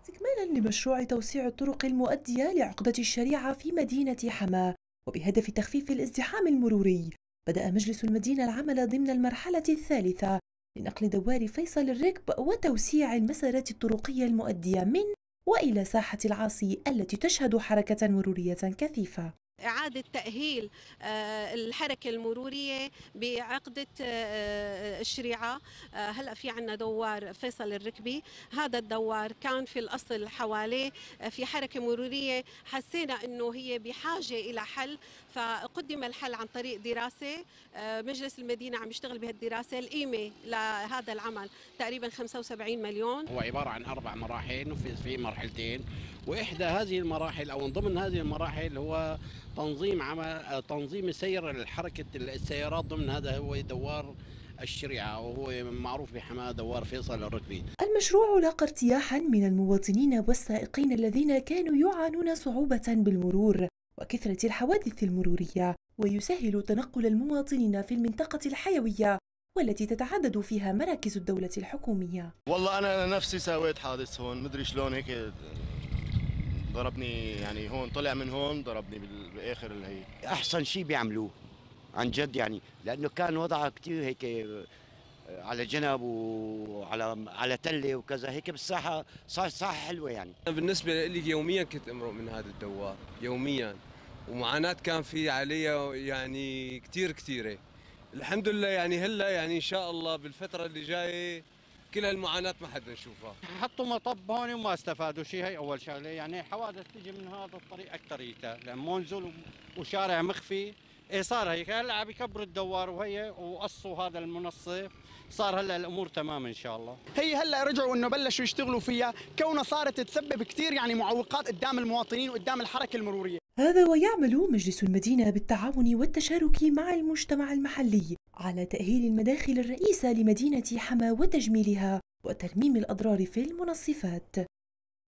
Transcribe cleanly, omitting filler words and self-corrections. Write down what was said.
استكمالا لمشروع توسيع الطرق المؤدية لعقدة الشريعة في مدينة حماة وبهدف تخفيف الازدحام المروري، بدأ مجلس المدينة العمل ضمن المرحلة الثالثة لنقل دوار فيصل الركب وتوسيع المسارات الطرقية المؤدية من وإلى ساحة العاصي التي تشهد حركة مرورية كثيفة. إعادة تأهيل الحركة المرورية بعقدة الشريعة. هلأ في عنا دوار فيصل الركبي، هذا الدوار كان في الأصل حواليه في حركة مرورية، حسينا أنه هي بحاجة إلى حل، فقدم الحل عن طريق دراسة. مجلس المدينة عم يشتغل بهالدراسة، القيمة لهذا العمل تقريبا 75 مليون. هو عبارة عن 4 مراحل وفي مرحلتين، وإحدى هذه المراحل أو من ضمن هذه المراحل هو تنظيم سير حركة السيارات ضمن هذا هو دوار الشريعة، وهو معروف بحماة دوار فيصل الركبي. المشروع لاقى ارتياحا من المواطنين والسائقين الذين كانوا يعانون صعوبة بالمرور وكثرة الحوادث المرورية، ويسهل تنقل المواطنين في المنطقة الحيوية والتي تتعدد فيها مراكز الدولة الحكومية. والله أنا نفسي سويت حادث هون، مدري شلون هيك ضربني، يعني هون طلع من هون ضربني بالآخر اللي هي. أحسن شيء بيعملوه عن جد، يعني لأنه كان وضعها كتير هيك على جنب وعلى تلة وكذا هيك بالساحة، صار ساحة حلوة يعني. بالنسبة لي يوميا كنت أمرق من هذا الدوار يوميا، ومعاناة كان في عليها يعني كثيرة. الحمد لله يعني هلا يعني إن شاء الله بالفترة اللي جاية كل هالمعاناة ما حدا نشوفها. حطوا مطب هون وما استفادوا شيء، هي أول شغلة. يعني حوادث تجي من هذا الطريق أكثريتها، لأن منزل وشارع مخفي. صار هيك هلا عم يكبروا الدوار وهي وقصوا هذا المنصف، صار هلا الامور تمام ان شاء الله. هي هلا رجعوا انه بلشوا يشتغلوا فيها، كونها صارت تسبب كثير يعني معوقات قدام المواطنين وقدام الحركه المروريه. هذا ويعمل مجلس المدينة بالتعاون والتشارك مع المجتمع المحلي على تأهيل المداخل الرئيسة لمدينة حماة وتجميلها وترميم الأضرار في المنصفات.